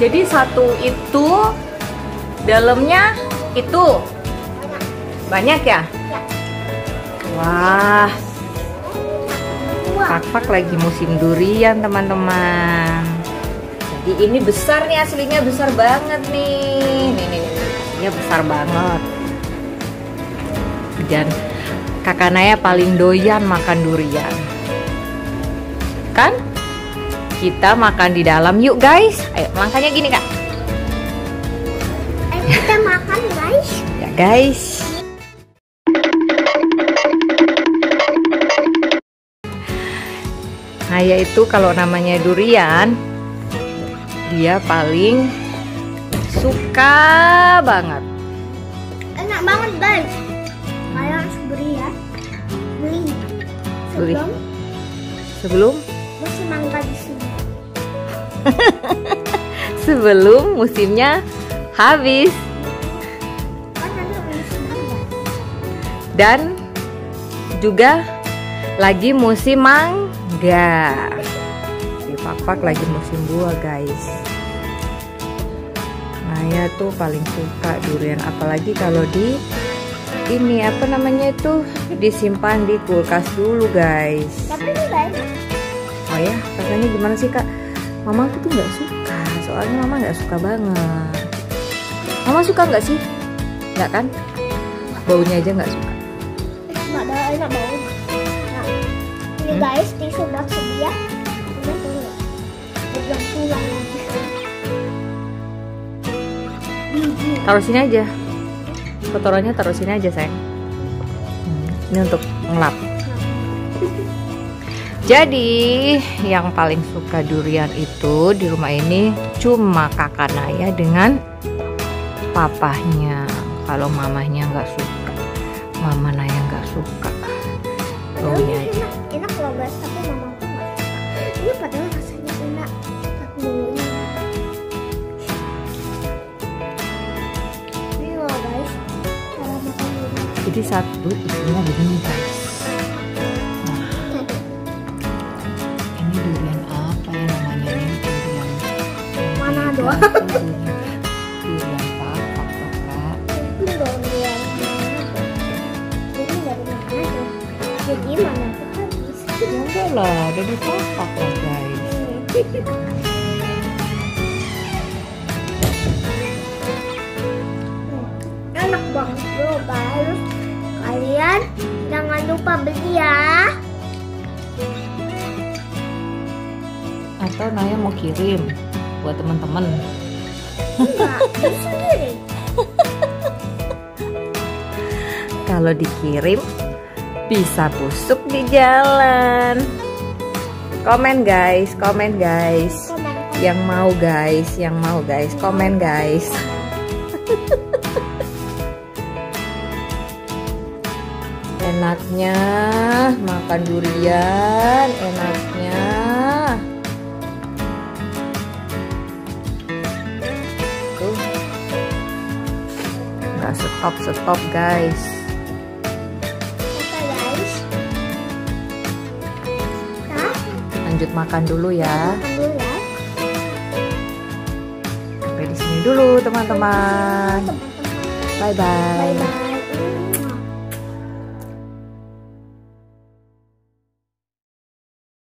Jadi satu itu dalamnya itu banyak ya? Wah, Pak lagi musim durian teman-teman. Jadi ini besar nih, aslinya besar banget nih. Nih, aslinya besar banget. Dan Kakak Naya paling doyan makan durian. Kan? Kita makan di dalam yuk guys. Ayo langkahnya gini Kak. Ayo kita makan guys. Ya guys. Naya itu kalau namanya durian, dia paling suka banget. Enak banget guys. Kalian harus beli ya. Beli. Sebelum musim mangga di sini. Sebelum musimnya habis. Dan juga lagi musim mangga. Si Pak lagi musim buah guys. Naya tuh paling suka durian, apalagi kalau di ini apa namanya itu disimpan di kulkas dulu guys. Tapi ini guys. Oh ya, rasanya gimana sih Kak? Mama tuh nggak suka, soalnya Mama nggak suka banget. Mama suka nggak sih? Nggak kan? Baunya aja nggak suka. Nggak ada enak bau. Nah, ini guys tisu box dia. Udah tuh. Pulang lagi. Taruh sini aja. Kotorannya taruh sini aja sayang. Ini untuk ngelap. Jadi yang paling suka durian itu di rumah ini cuma Kakak Naya dengan papahnya. Kalau mamahnya nggak suka, Mama Naya nggak suka. Baunya aja. Enak loh guys, tapi mama aku nggak suka. Ini padahal rasanya enak. Tapi ini loh guys, cara makan durian. Jadi satu isinya begini guys. Durian papak Kak. Itu durian mana? Jadi dari mana? Jadi mana tuh habis? Ya enggak lah, dari papak lah guys. Enak banget bro guys. Kalian jangan lupa beli ya. Atau Naya mau kirim buat teman-teman. Enggak, beli sendiri. Kalau dikirim bisa busuk di jalan. Komen guys, komen guys. Yang mau guys, komen guys. Enaknya makan durian, enaknya. Nggak stop guys. Oke guys. Lanjut makan dulu ya. Makan dulu ya. Sampai di sini dulu teman-teman. Bye bye. Bye bye.